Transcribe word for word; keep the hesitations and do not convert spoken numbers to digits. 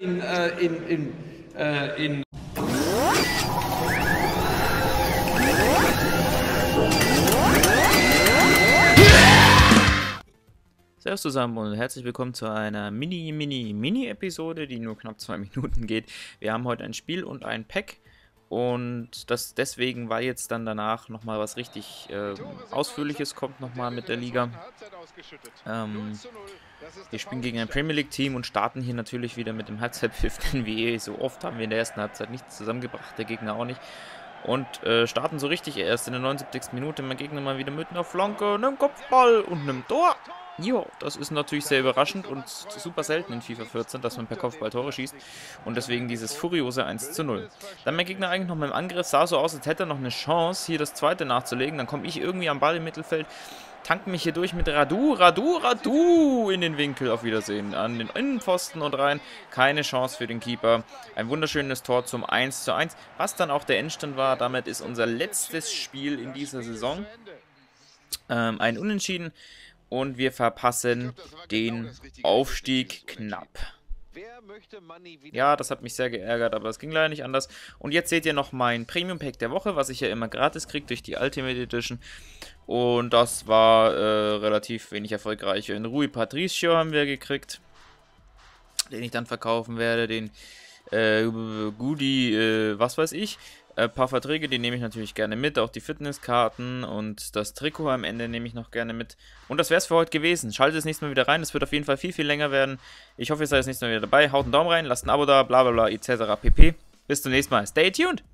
In, äh, in, in, äh, in Servus zusammen und herzlich willkommen zu einer Mini-Mini-Mini-Episode, die nur knapp zwei Minuten geht. Wir haben heute ein Spiel und ein Pack und das deswegen, weil jetzt dann danach nochmal was richtig äh, Ausführliches kommt nochmal mit der Liga. Ähm, wir spielen gegen ein Premier League Team und starten hier natürlich wieder mit dem Halbzeitpfiff, denn wie so oft haben wir in der ersten Halbzeit nichts zusammengebracht, der Gegner auch nicht. Und äh, starten so richtig erst in der neunundsiebzigsten Minute. Mein Gegner mal wieder mit einer Flanke, einem Kopfball und einem Tor. Jo, das ist natürlich sehr überraschend und super selten in FIFA vierzehn, dass man per Kopfball Tore schießt. Und deswegen dieses furiose eins zu null. Dann mein Gegner eigentlich noch mit dem Angriff, sah so aus, als hätte er noch eine Chance, hier das zweite nachzulegen. Dann komme ich irgendwie am Ball im Mittelfeld, tanke mich hier durch mit Radu, Radu, Radu in den Winkel. Auf Wiedersehen an den Innenpfosten und rein. Keine Chance für den Keeper. Ein wunderschönes Tor zum eins zu eins, was dann auch der Endstand war. Damit ist unser letztes Spiel in dieser Saison ähm, ein Unentschieden. Und wir verpassen den Aufstieg knapp. Ja, das hat mich sehr geärgert, aber es ging leider nicht anders. Und jetzt seht ihr noch mein Premium Pack der Woche, was ich ja immer gratis kriege durch die Ultimate Edition. Und das war äh, relativ wenig erfolgreich. In Rui Patricio haben wir gekriegt, den ich dann verkaufen werde. Den äh, Goody, äh, was weiß ich. Ein paar Verträge, die nehme ich natürlich gerne mit, auch die Fitnesskarten und das Trikot am Ende nehme ich noch gerne mit. Und das wäre es für heute gewesen. Schaltet das nächste Mal wieder rein, es wird auf jeden Fall viel, viel länger werden. Ich hoffe, ihr seid das nächste Mal wieder dabei. Haut einen Daumen rein, lasst ein Abo da, bla bla bla et cetera pp. Bis zum nächsten Mal. Stay tuned!